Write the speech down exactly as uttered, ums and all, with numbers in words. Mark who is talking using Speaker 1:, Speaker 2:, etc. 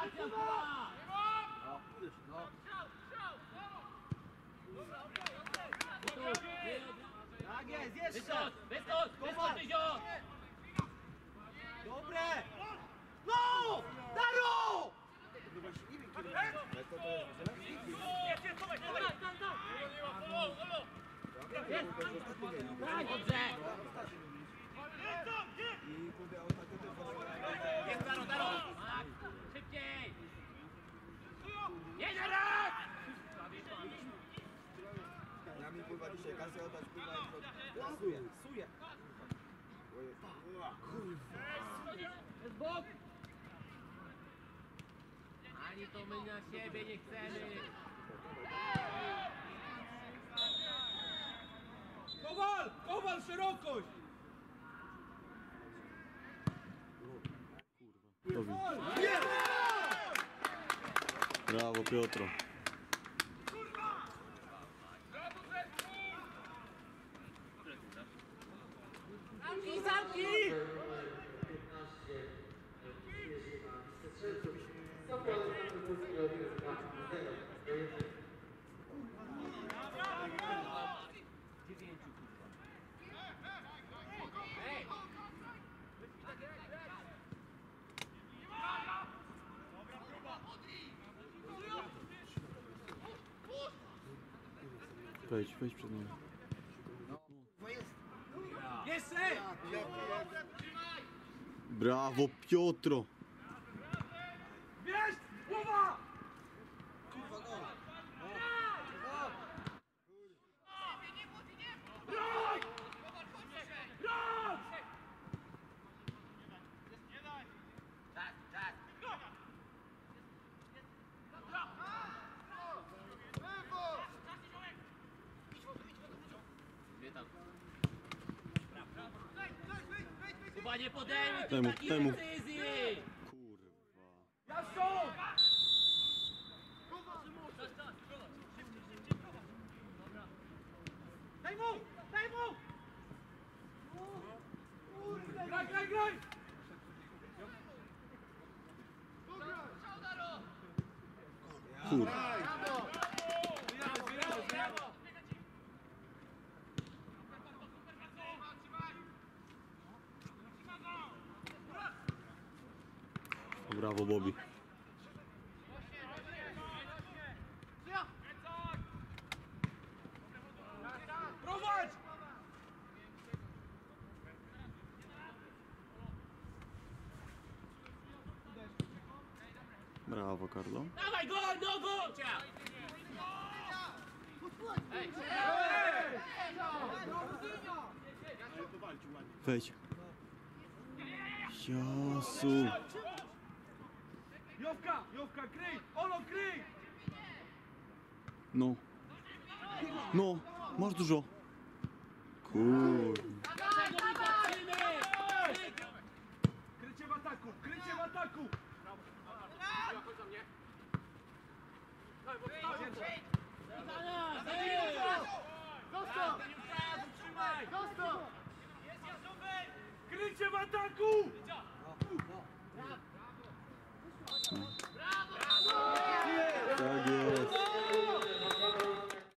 Speaker 1: Tak jest, jeszcze!
Speaker 2: Wyskocz, wyskocz, wyskocz, Dyzio!
Speaker 1: Dobre! No! Daro!
Speaker 2: Dobrze! Jest Daro, Daro! Szybciej! Jeden raz!
Speaker 3: Ja mi kurwa dzisiaj kasę oddać, kurwa, suje, suje.
Speaker 2: Jest bok! Ani to my na siebie nie chcemy!
Speaker 1: Kowal! Kowal, szerokość!
Speaker 4: Brawo Piotro.
Speaker 2: Zamknij, zamknij! Dziewięciu, Ej!
Speaker 4: Wejdź, wejdź przed nami.
Speaker 1: Jeszcze!
Speaker 4: Brawo Piotro.
Speaker 1: Bierz! Głowa! Broń! Broń!
Speaker 2: Tak, tak! Gdzie tam? Chyba nie podejmij
Speaker 4: Temu,
Speaker 2: takiej
Speaker 4: temu.
Speaker 2: decyzji!
Speaker 4: Kurwa.
Speaker 1: Jasno! Daj mu! Daj mu! Graj, graj, graj!
Speaker 4: Kurwa. Brawo Bobby.
Speaker 1: Prowadź!
Speaker 4: Brawo Karlo.
Speaker 2: Dawaj, gol, nogą! Ej,
Speaker 4: Wejdź. Jasu.
Speaker 1: Jowka! Jowka, kryj! Olo, kryj!
Speaker 4: No. No. Masz dużo. Kurwa.
Speaker 2: dlaczego my patrzymy?
Speaker 1: Krycie w ataku! Krycie w ataku! Krycie w ataku!